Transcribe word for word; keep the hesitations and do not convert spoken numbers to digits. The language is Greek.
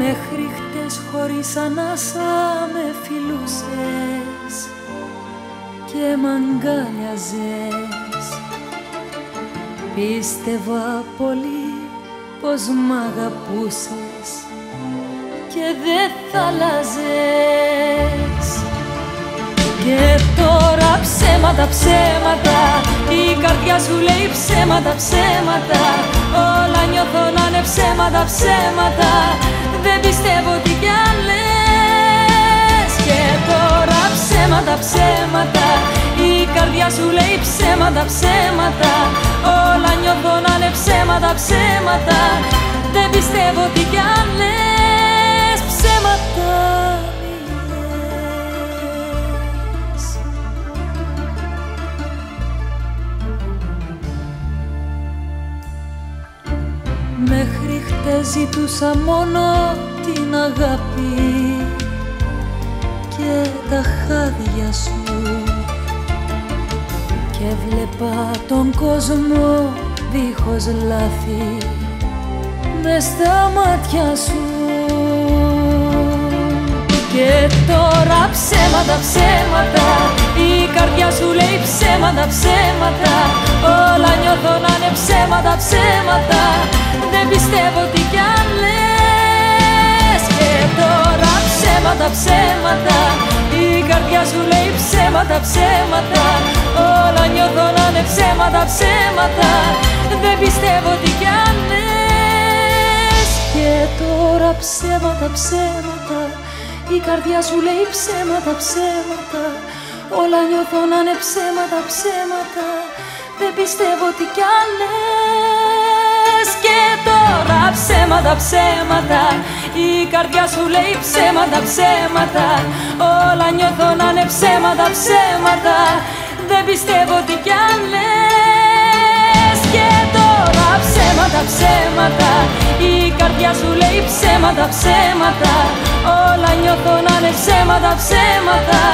Μέχρι χτες χωρίς ανάσα με φιλούσες και μ' αγκάλιαζες. Πίστευα πολύ πως μ' αγαπούσες και δεν θα αλλάζες. Και τώρα ψέματα, ψέματα, η καρδιά σου λέει ψέματα, ψέματα. Όλα νιώθω να είναι ψέματα, ψέματα. Δεν πιστεύω τι κι αν λες. Και τώρα ψέματα, ψέματα, η καρδιά σου λέει ψέματα, ψέματα. Όλα νιώθω να είναι ψέματα, ψέματα. Δεν πιστεύω τι κι αν λες. Ψέματα. Μέχρι χτες ζητούσα μόνο την αγάπη και τα χάδια σου και βλέπα τον κόσμο δίχως λάθη μες στα μάτια σου. Και τώρα ψέματα, ψέματα, η καρδιά σου λέει ψέματα, ψέματα. Όλα νιώθω να είναι ψέματα, ψέματα. Δεν πιστεύω τι κι αν λες. Και τώρα ψέματα, ψέματα, η καρδιά σου λέει ψέματα, ψέματα. Όλα νιώθω να είναι ψέματα, ψέματα. Δεν πιστεύω τι κι αν λες. Και τώρα ψέματα, ψέματα, η καρδιά σου λέει ψέματα, ψέματα. Όλα νιώθω να είναι ψέματα, ψέματα. Δεν πιστεύω τι κι αν λες. Και τώρα ψέματα, ψέματα, η καρδιά σου λέει ψέματα, ψέματα. Όλα νιώθω να είναι ψέματα, ψέματα. Δεν πιστεύω τι κι αν λες. Και τώρα ψέματα, ψέματα, η καρδιά σου λέει ψέματα, ψέματα. Όλα νιώθω να είναι ψέματα, ψέματα.